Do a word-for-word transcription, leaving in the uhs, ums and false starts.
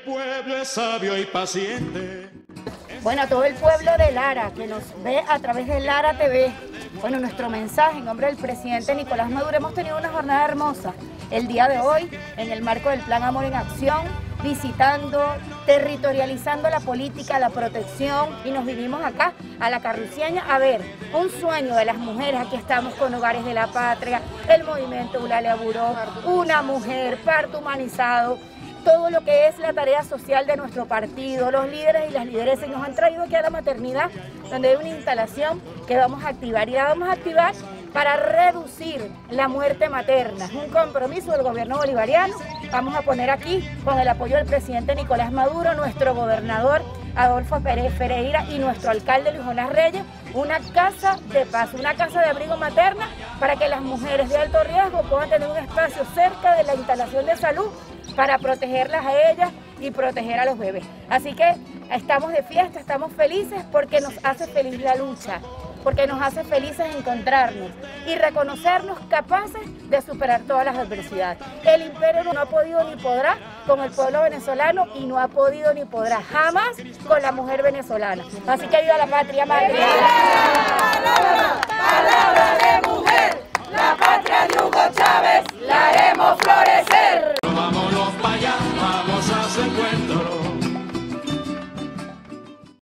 pueblo es sabio y paciente. Bueno, a todo el pueblo de Lara, que nos ve a través de Lara T V, bueno, nuestro mensaje en nombre del presidente Nicolás Maduro, hemos tenido una jornada hermosa el día de hoy, en el marco del Plan Amor en Acción, visitando, territorializando la política, la protección, y nos vinimos acá a la Carruceña a ver un sueño de las mujeres. Aquí estamos con Hogares de la Patria, el movimiento Eulalia Buró, una mujer, parto humanizado, todo lo que es la tarea social de nuestro partido, los líderes y las lideresas, nos han traído aquí a la maternidad, donde hay una instalación que vamos a activar, y la vamos a activar para reducir la muerte materna. Es un compromiso del gobierno bolivariano. Vamos a poner aquí, con el apoyo del presidente Nicolás Maduro, nuestro gobernador Adolfo Pérez Ferreira y nuestro alcalde Luis Jonás Reyes, una casa de paz, una casa de abrigo materna para que las mujeres de alto riesgo puedan tener un espacio cerca de la instalación de salud para protegerlas a ellas y proteger a los bebés. Así que estamos de fiesta, estamos felices porque nos hace feliz la lucha, porque nos hace felices encontrarnos y reconocernos capaces de superar todas las adversidades. El imperio no ha podido ni podrá con el pueblo venezolano, y no ha podido ni podrá jamás con la mujer venezolana. Así que viva la patria madre. ¡Palabra! ¡Palabra! ¡Palabra de